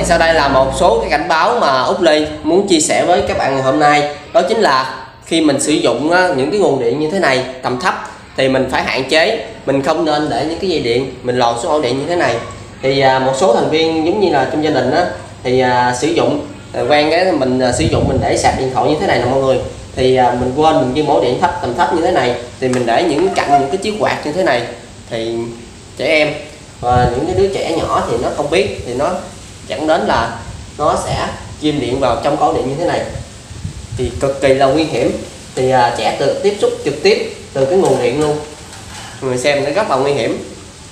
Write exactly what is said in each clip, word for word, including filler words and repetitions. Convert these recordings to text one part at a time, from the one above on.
thì sau đây là một số cái cảnh báo mà Úc Lê muốn chia sẻ với các bạn ngày hôm nay. Đó chính là khi mình sử dụng những cái nguồn điện như thế này tầm thấp thì mình phải hạn chế, mình không nên để những cái dây điện mình lòn xuống ổ điện như thế này. Thì một số thành viên giống như là trong gia đình á, thì sử dụng quen cái mình sử dụng mình để sạc điện thoại như thế này nè mọi người, thì mình quên mình dư ổ điện thấp tầm thấp như thế này thì mình để những cạnh những cái chiếc quạt như thế này, thì trẻ em và những cái đứa trẻ nhỏ thì nó không biết, thì nó dẫn đến là nó sẽ ghim điện vào trong ổ điện như thế này thì cực kỳ là nguy hiểm. Thì à, trẻ tự tiếp xúc trực tiếp từ cái nguồn điện luôn, người xem nó rất là nguy hiểm.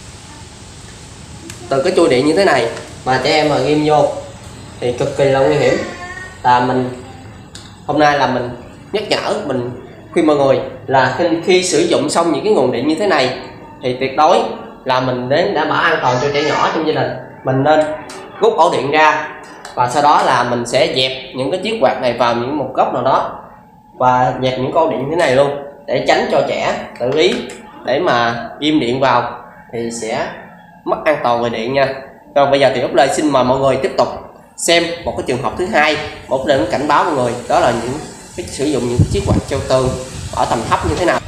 Từ cái chui điện như thế này mà trẻ em mà ghim vô thì cực kỳ là nguy hiểm. Là mình hôm nay là mình nhắc nhở, mình khuyên mọi người là khi, khi sử dụng xong những cái nguồn điện như thế này thì tuyệt đối là mình đến đảm bảo an toàn cho trẻ nhỏ trong gia đình, mình nên rút ổ điện ra và sau đó là mình sẽ dẹp những cái chiếc quạt này vào những một góc nào đó và dẹp những ổ điện như thế này luôn, để tránh cho trẻ tự ý để mà ghim điện vào thì sẽ mất an toàn về điện nha. Rồi bây giờ thì Úc Lê xin mời mọi người tiếp tục xem một cái trường hợp thứ hai. Úc Lê cảnh báo mọi người đó là những cái sử dụng những chiếc quạt treo tường ở tầm thấp như thế nào.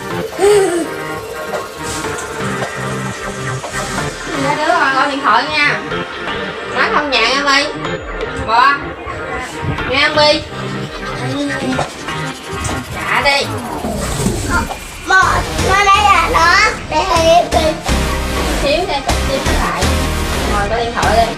Hai đứa con gọi điện thoại nha, nói không nhạc em ơi, bò nghe em đi, trả đi. Bò nó đây là nó để hiệp đi Xíu đi, đi lại ngồi có điện thoại đi.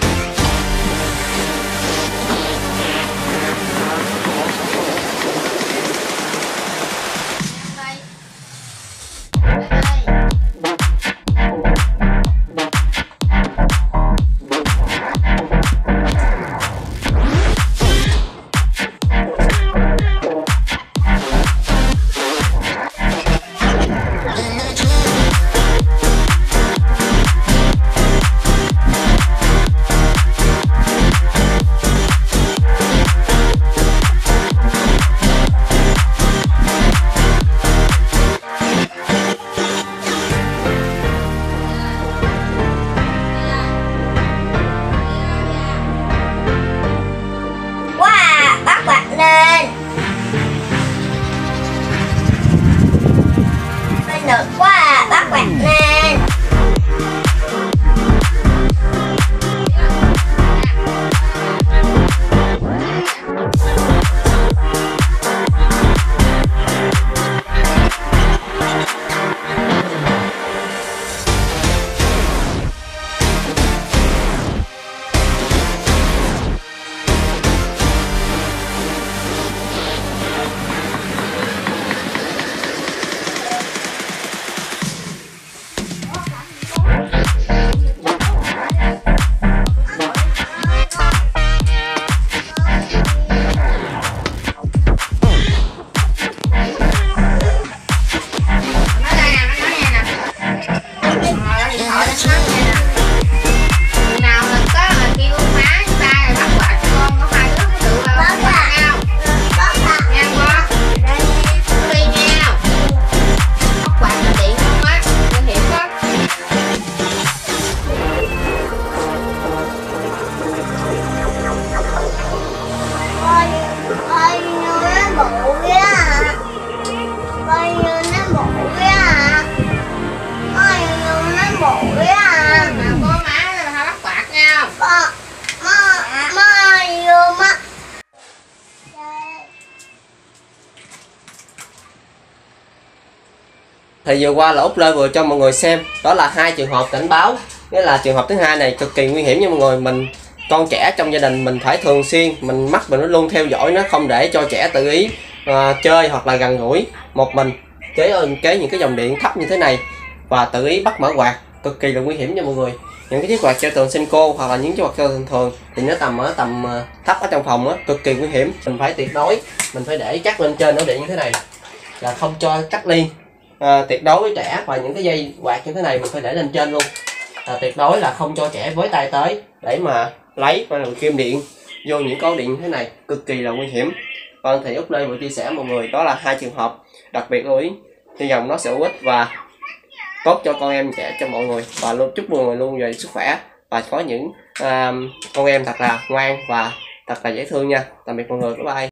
Được quá à, bắt quạt lên. Thì vừa qua là Úc Lê vừa cho mọi người xem đó là hai trường hợp cảnh báo. Nghĩa là trường hợp thứ hai này cực kỳ nguy hiểm nha mọi người. Mình con trẻ trong gia đình mình phải thường xuyên mình mắt mình nó luôn theo dõi nó, không để cho trẻ tự ý uh, chơi hoặc là gần gũi một mình kế kế những cái dòng điện thấp như thế này và tự ý bắt mở quạt, cực kỳ là nguy hiểm nha mọi người. Những cái chiếc quạt treo tường Senko hoặc là những chiếc quạt treo thường thường thì nó tầm ở tầm uh, thấp ở trong phòng á, cực kỳ nguy hiểm. Mình phải tuyệt đối mình phải để chắc lên trên ổ điện như thế này, là không cho cắt liên. À, tuyệt đối với trẻ và những cái dây quạt như thế này mình phải để lên trên luôn, à, tuyệt đối là không cho trẻ với tay tới để mà lấy và làm kim điện vô những con điện như thế này, cực kỳ là nguy hiểm. Vâng, thì Úc Lê vừa chia sẻ mọi người đó là hai trường hợp đặc biệt lưu ý, hy vọng nó sẽ hữu ích và tốt cho con em trẻ cho mọi người, và luôn chúc mọi người luôn về sức khỏe và có những uh, con em thật là ngoan và thật là dễ thương nha. Tạm biệt mọi người, bye bye.